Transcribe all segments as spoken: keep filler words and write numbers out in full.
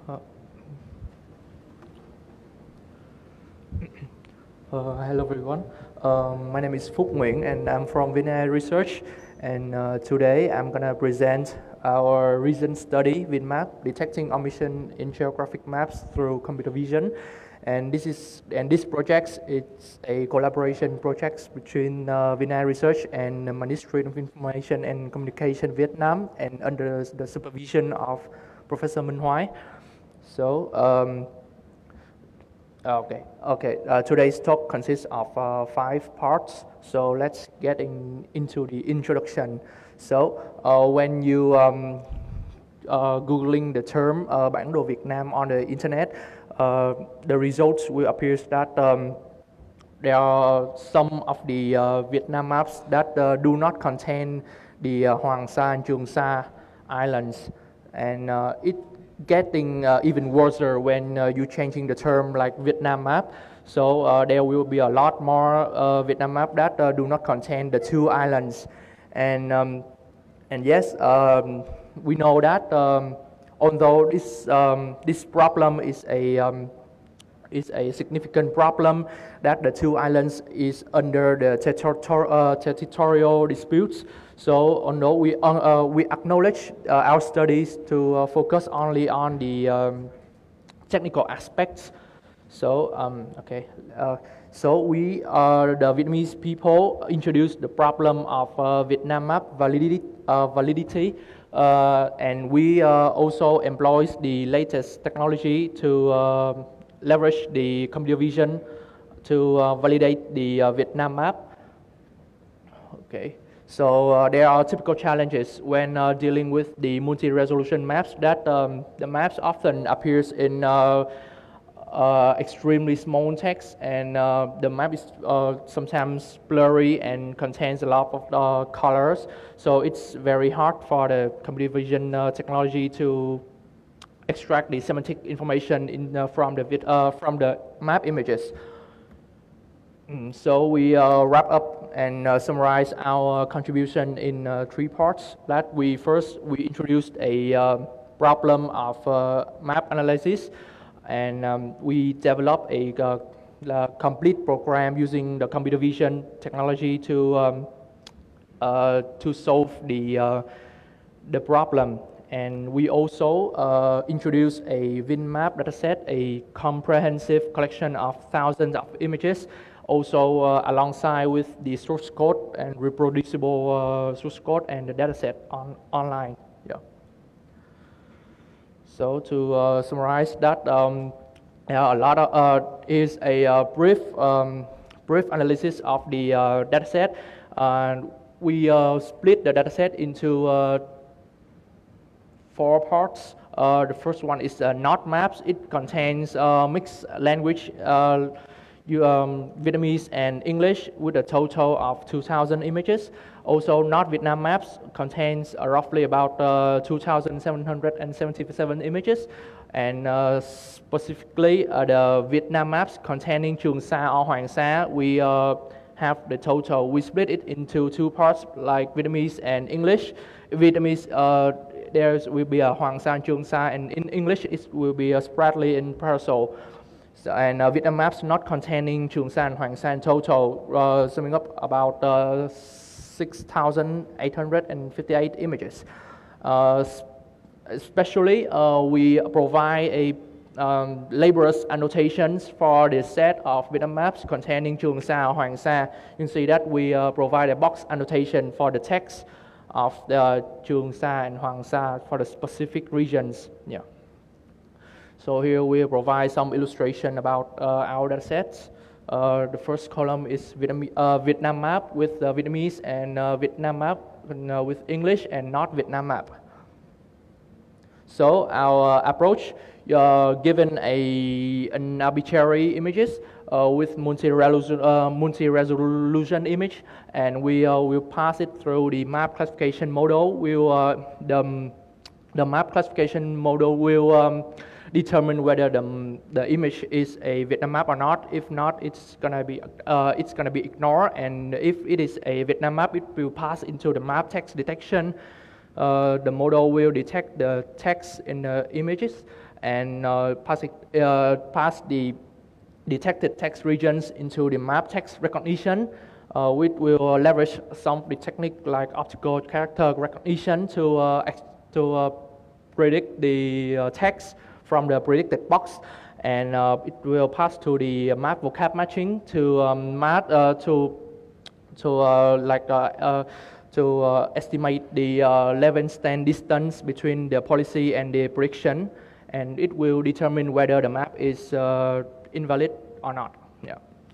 Uh, uh, Hello everyone. Um, my name is Phúc Nguyễn and I'm from VinAI Research. And uh, today I'm gonna present our recent study VinMap, detecting omission in geographic maps through computer vision. And this is and this project it's a collaboration project between uh, VinAI Research and the Ministry of Information and Communication Vietnam, and under the supervision of Professor Minh Hoài. So. Um, Okay, okay. Uh, today's talk consists of uh, five parts. So let's get in, into the introduction. So uh, when you um, uh, googling the term uh, bản đồ Việt Nam on the internet, uh, the results will appear that um, there are some of the uh, Vietnam maps that uh, do not contain the uh, Hoàng Sa and Trường Sa islands, and uh, it getting uh, even worse when uh, you changing the term like Vietnam map. So uh, there will be a lot more uh, Vietnam map that uh, do not contain the two islands, and um, and yes, um, we know that um, although this um, this problem is a um, is a significant problem, that the two islands is under the territor uh, territorial disputes. So although we uh, uh, we acknowledge uh, our studies to uh, focus only on the um, technical aspects. So um, okay, uh, so we are the Vietnamese people introduced the problem of uh, Vietnam map validity, uh, validity, uh, and we uh, also employ the latest technology to uh, leverage the computer vision to uh, validate the uh, Vietnam map. Okay, so uh, there are typical challenges when uh, dealing with the multi-resolution maps, that um, the maps often appears in uh, uh, extremely small text, and uh, the map is uh, sometimes blurry and contains a lot of uh, colors. So it's very hard for the computer vision uh, technology to extract the semantic information in, uh, from the uh, from the map images. Mm, so we uh, wrap up and uh, summarize our contribution in uh, three parts. That we first we introduced a uh, problem of uh, map analysis, and um, we developed a, uh, a complete program using the computer vision technology to um, uh, to solve the uh, the problem. And we also uh, introduced a VinMap dataset, a comprehensive collection of thousands of images, also uh, alongside with the source code and reproducible uh, source code and the dataset on online. Yeah. So to uh, summarize that, um, yeah, a lot of uh, is a uh, brief um, brief analysis of the uh, dataset, and we uh, split the dataset into uh, four parts. Uh, the first one is uh, Not Maps. It contains uh, mixed language, uh, you, um, Vietnamese and English, with a total of two thousand images. Also, Not Vietnam Maps contains uh, roughly about uh, two thousand seven hundred seventy-seven images, and uh, specifically uh, the Vietnam Maps containing Trường Sa or Hoàng Sa, we uh, have the total. We split it into two parts, like Vietnamese and English. Vietnamese, uh, there will be a Hoàng Sa and Trường Sa, and in English it will be uh, spreadly in parcel. So, and uh, Vietnam maps not containing Trường Sa and Hoàng Sa in total, uh, summing up about uh, six thousand eight hundred fifty-eight images. Uh, especially, uh, we provide a um, laborious annotations for the set of Vietnam maps containing Trường Sa or Hoàng Sa. You can see that we uh, provide a box annotation for the text of the Trường Sa and Hoàng Sa for the specific regions. Yeah. So here we provide some illustration about uh, our data sets. Uh, the first column is Vietnam, uh, Vietnam map with uh, Vietnamese, and uh, Vietnam map uh, with English, and not Vietnam map. So our approach, uh, given a an arbitrary images uh, with multi-resolution uh, multi-resolution image, and we uh, will pass it through the map classification model. Will uh, the the map classification model will um, determine whether the the image is a Vietnam map or not. If not, it's gonna be uh, it's gonna be ignored, and if it is a Vietnam map, it will pass into the map text detection. Uh, the model will detect the text in the images, and uh, pass, it, uh, pass the detected text regions into the map text recognition, uh, which will leverage some of the technique like optical character recognition to uh, ex to uh, predict the uh, text from the predicted box, and uh, it will pass to the map vocab matching to um, map uh, to to uh, like uh, uh, to uh, estimate the uh, level stand distance between the policy and the prediction, and it will determine whether the map is uh, invalid or not. Yeah.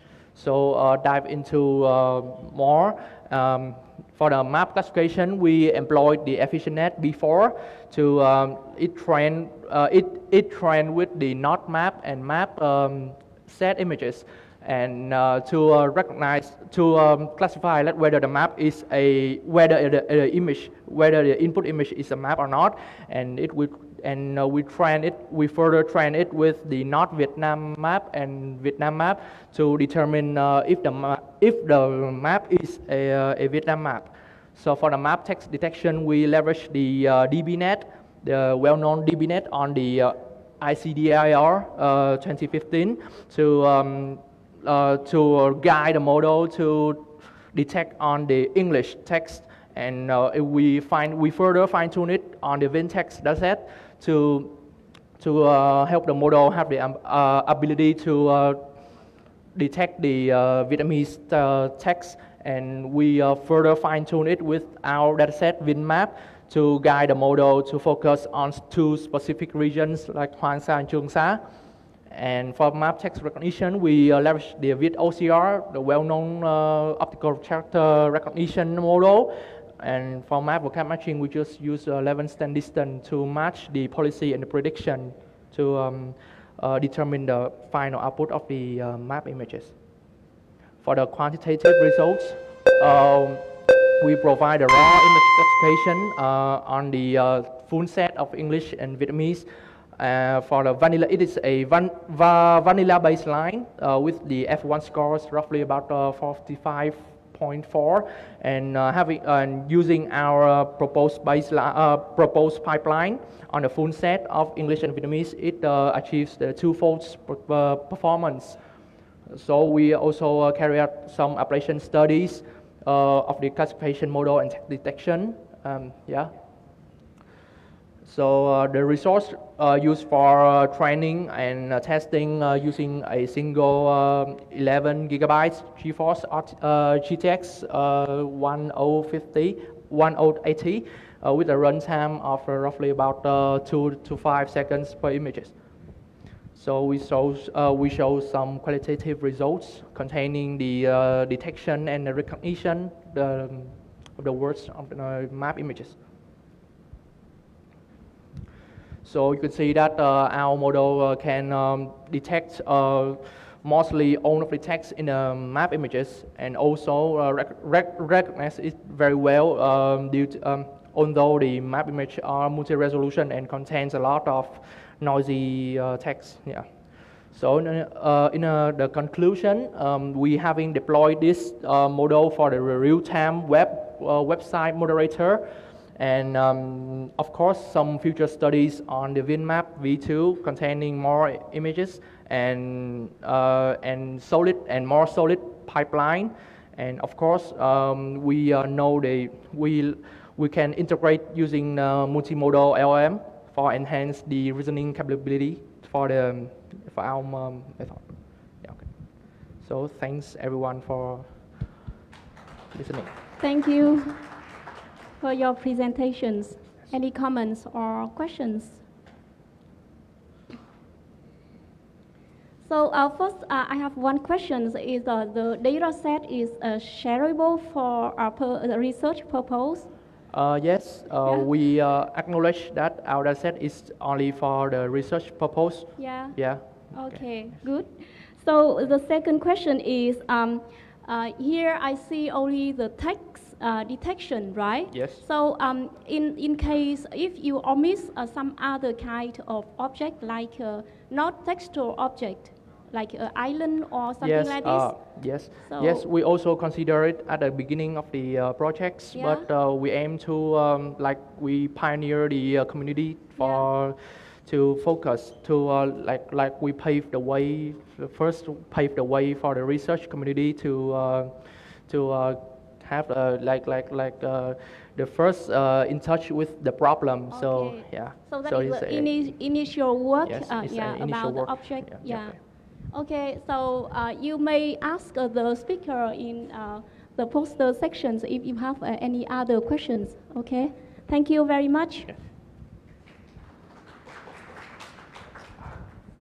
So uh, dive into uh, more. Um, for the map classification, we employed the EfficientNet before to um, it train uh, it it trained with the not map and map um, set images, and uh, to uh, recognize to um, classify that whether the map is a whether the, the image whether the input image is a map or not, and it would and uh, we train it we further train it with the not Vietnam map and Vietnam map to determine uh, if the map if the map is a, uh, a Vietnam map. So for the map text detection, we leverage the uh, DBNet, the well-known DBNet on the uh, I C D I R uh, twenty fifteen to um, uh, to guide the model to detect on the English text, and uh, we find we further fine-tune it on the Vintext dataset to to uh, help the model have the um, uh, ability to uh, detect the uh, Vietnamese uh, text, and we uh, further fine-tune it with our dataset VinMap to guide the model to focus on two specific regions like Hoàng Sa and Trường Sa. And for map text recognition, we uh, leverage the VidOCR, the well-known uh, optical character recognition model. And for map vocab matching, we just use uh, level stand distance to match the policy and the prediction to um, uh, determine the final output of the uh, map images. For the quantitative results, um, we provide a raw image classification uh, on the uh, full set of English and Vietnamese. Uh, for the vanilla, it is a van, va, vanilla baseline uh, with the F one scores roughly about uh, forty-five point four, and uh, having uh, using our uh, proposed baseline, uh, proposed pipeline on the full set of English and Vietnamese, it uh, achieves the twofold uh, performance. So we also uh, carry out some application studies uh, of the classification model and text detection. Um, yeah. So uh, the resource uh, used for uh, training and uh, testing uh, using a single uh, eleven gigabytes GeForce uh, G T X uh, ten fifty, ten eighty uh, with a runtime of uh, roughly about uh, two to five seconds per images. So we show uh, we show some qualitative results containing the uh, detection and the recognition the, of the words of the uh, map images. So you can see that uh, our model uh, can um, detect uh, mostly all of the text in the map images, and also uh, rec rec recognize it very well um, due to, um, although the map image are multi-resolution and contains a lot of noisy uh, text. Yeah. So in, uh, in uh, the conclusion, um, we having deployed this uh, model for the real-time web uh, website moderator. And um, of course, some future studies on the VinMap V two containing more images and uh, and solid and more solid pipeline. And of course, um, we uh, know the we we can integrate using uh, multimodal L L M for enhance the reasoning capability for the for our um, method. Yeah, okay. So thanks everyone for listening. Thank you for your presentations. Any comments or questions? So uh, first, uh, I have one question. Is uh, the data set is uh, shareable for our per uh, research purpose? Uh, yes, uh, yeah. we uh, acknowledge that our data set is only for the research purpose. Yeah. Yeah. Okay, okay. Good. So the second question is, um, uh, here I see only the text Uh, detection, right? Yes. So um, in, in case if you omit uh, some other kind of object like uh, not textual object, like an island or something yes, like this? Uh, yes, so yes, we also consider it at the beginning of the uh, projects, yeah. but uh, we aim to, um, like we pioneer the uh, community for, yeah. to focus to uh, like like we pave the way first pave the way for the research community to uh, to uh, have uh, like like like uh, the first uh, in touch with the problem. Okay. So yeah. So that so is it's the a- ini- initial work, Yes, uh, it's an yeah, initial about work. the object. Yeah, Yeah. okay. Okay. So uh, you may ask uh, the speaker in uh, the poster sections if you have uh, any other questions. Okay. Thank you very much. Yeah.